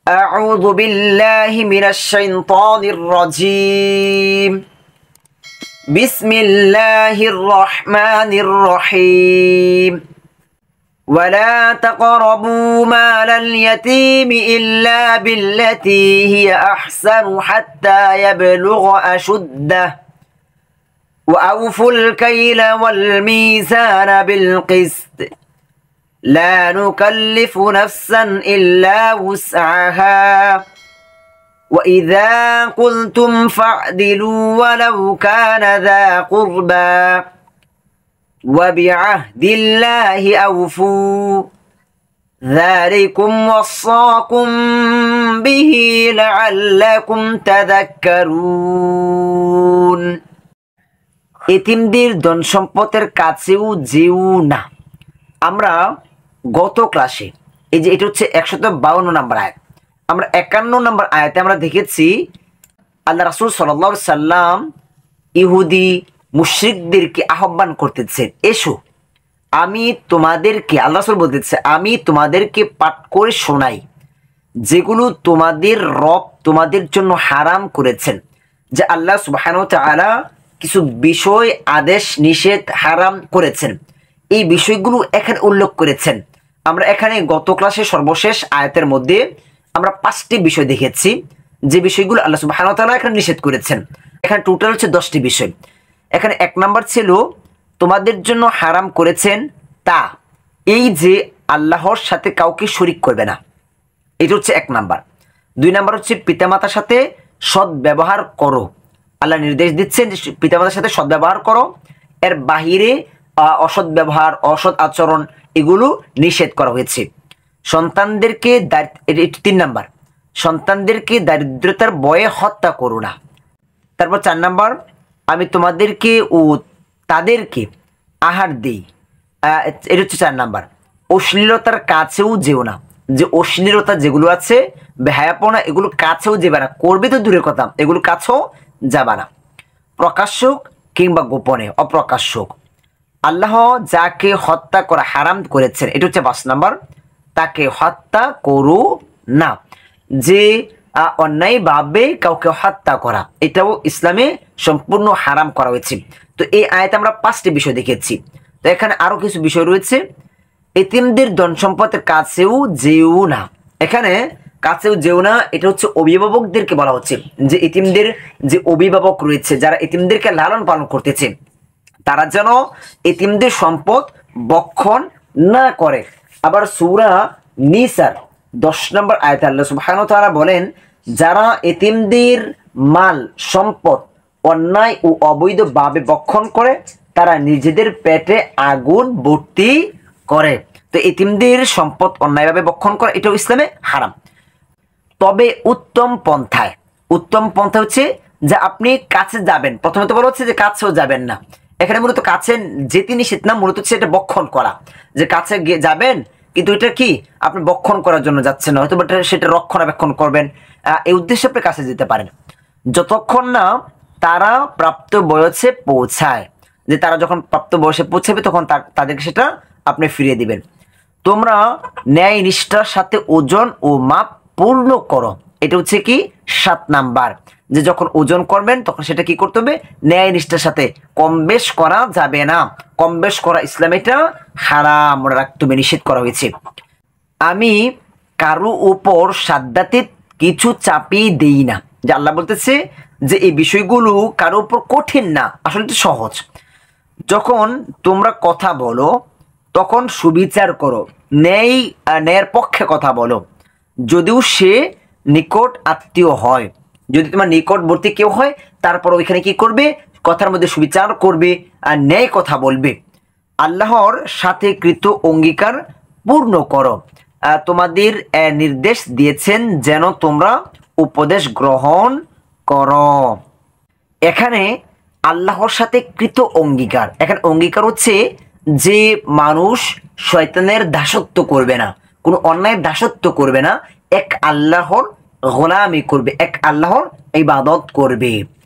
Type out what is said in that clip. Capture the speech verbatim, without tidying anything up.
أعوذ بالله من الشيطان الرجيم بسم الله الرحمن الرحيم ولا تقربوا مال اليتيم إلا بالتي هي أحسن حتى يبلغ أشده وأوفوا الكيل والميزان بالقسط لا نكلف نفسا إلا وسعها وإذا قلتم فاعدلوا ولو كان ذا قربى وبعهد الله أوفوا ذلكم وصاكم به لعلكم تذكرون এতিমদের ধন সম্পদের কাছেও যেও না। আমরা গত ক্লাসে এই যে এটা হচ্ছে একশত বাউন্ন নম্বর আয়াত, আমরা একান্ন নম্বর আয়াতে আমরা দেখেছি আল্লাহ রাসূল সাল্লাল্লাহু আলাইহি সাল্লাম ইহুদি মুশরিকদেরকে আহ্বান করতেছেন, এসো আমি তোমাদেরকে, আল্লাহ রাসূল বলতেছে আমি তোমাদেরকে পাঠ করে শোনাই যেগুলো তোমাদের রব তোমাদের জন্য হারাম করেছেন। যে আল্লাহ সুবহানাহু ওয়া তাআলা কিছু বিষয় আদেশ নিষেধ হারাম করেছেন, এই বিষয়গুলো এখানে উল্লেখ করেছেন। আমরা এখানে গত ক্লাসে সর্বশেষ আয়াতের মধ্যে আমরা পাঁচটি বিষয় দেখেছি যে বিষয়গুলো আল্লাহ সুবহানাহু ওয়া তাআলা এখানে নিষেধ করেছেন। এখানে টোটাল হচ্ছে দশটি বিষয়। এখানে এক নাম্বার ছিল তোমাদের জন্য হারাম করেছেন তা, এই যে আল্লাহর সাথে কাউকে শরীক করবে না, এটা হচ্ছে এক নাম্বার। দুই নাম্বার হচ্ছে পিতামাতার সাথে সৎ ব্যবহার করো, আল্লাহ নির্দেশ দিচ্ছেন যে পিতামাতার সাথে সৎ ব্যবহার করো, এর বাহিরে অসৎ ব্যবহার অসৎ আচরণ এগুলো নিষেধ করা হয়েছে। সন্তানদেরকে তিন নাম্বার সন্তানদেরকে দারিদ্রতার ভয়ে হত্যা করো না। তারপর চার নাম্বার আমি তোমাদেরকে ও তাদেরকে আহার দিই, এটা হচ্ছে চার নাম্বার। অশ্লীলতার কাছেও যেও না, যে অশ্লীলতা যেগুলো আছে বেহায়াপনা এগুলো কাছেও যাবে না, করবে তো দূরের কথা, এগুলো কাছেও যাবে না। প্রকাশ্যক কিংবা গোপনে, অপ্রকাশ্যক আল্লাহ যাকে হত্যা করা হারাম করেছেন, এটা হচ্ছে পাঁচ নাম্বার, তাকে হত্যা করো না। যে অন্যায়ভাবে কাউকে হত্যা করা এটাও ইসলামে সম্পূর্ণ হারাম করা হয়েছে। তো এই আয়াতে আমরা পাঁচটি বিষয় দেখেছি। তো এখানে আরো কিছু বিষয় রয়েছে। এতিমদের ধন সম্পদের কাছেও যেও না, এখানে কাছেও যেও না এটা হচ্ছে অভিভাবকদেরকে বলা হচ্ছে, যে এতিমদের যে অভিভাবক রয়েছে যারা এতিমদেরকে লালন পালন করতেছে তারা যেন এতিমদের সম্পদ বক্ষণ না করে। আবার সূরা নিসার দশ নম্বর আয়াতে আল্লাহ সুবহানাহু ওয়া তাআলা বলেন যারা এতিমদের মাল সম্পদ অন্যায় ও অবৈধভাবে বক্ষণ করে তারা নিজেদের পেটে আগুন ভর্তি করে। তো এতিমদের সম্পদ অন্যায়ভাবে বক্ষণ করা এটাও ইসলামে হারাম। তবে উত্তম পন্থায়, উত্তম পন্থা হচ্ছে যে আপনি কাছে যাবেন, প্রথমে তো বলা হচ্ছে যে কাছেও যাবেন না, এখানে মূলত কাছে যেতে নিষেধ না, মূলত হচ্ছে এটা বক্ষণ করা, যে কাছে গিয়ে যাবেন কিন্তু এটা কি আপনি বক্ষণ করার জন্য যাচ্ছেন না, হয়তো সেটা রক্ষণাবেক্ষণ করবেন, এই উদ্দেশ্যে আপনি কাছে যেতে পারেন যতক্ষণ না তারা প্রাপ্ত বয়সে পৌঁছায়। যে তারা যখন প্রাপ্ত বয়সে পৌঁছাবে তখন তাদেরকে সেটা আপনি ফিরিয়ে দিবেন। তোমরা ন্যায় নিষ্ঠার সাথে ওজন ও মাপ পূর্ণ করো, এটা হচ্ছে কি সাত নাম্বার, যে যখন ওজন করবেন তখন সেটা কি করতে হবে ন্যায় নিষ্ঠার সাথে, কম বেশ করা যাবে না, কম বেশ করা ইসলামে এটা হারাম রাখতে হবে, নিষেধ করা হয়েছে। আমি কারো উপর সাদ্দাতে কিছু চাপিয়ে দেই না, যে আল্লাহ বলতেছে যে এই বিষয়গুলো কারো উপর কঠিন না, আসলে তো সহজ। যখন তোমরা কথা বলো তখন সুবিচার করো, ন্যায় ন্যায়ের পক্ষে কথা বলো, যদিও সে নিকট আত্মীয় হয়, যদি তোমার নিকটবর্তী কেউ হয় তারপর ওইখানে কি করবে কথার মধ্যে সুবিচার করবে আর ন্যায় কথা বলবে। আল্লাহর সাথে কৃত অঙ্গীকার পূর্ণ করো, তোমাদের নির্দেশ দিয়েছেন যেন তোমরা উপদেশ গ্রহণ করো। এখানে আল্লাহর সাথে কৃত অঙ্গীকার, এখানে অঙ্গীকার হচ্ছে যে মানুষ শয়তানের দাসত্ব করবে না, কোনো অন্যায়ের দাসত্ব করবে না, এক আল্লাহর গোলামি করবে, এক আল্লাহর ইবাদত করবে।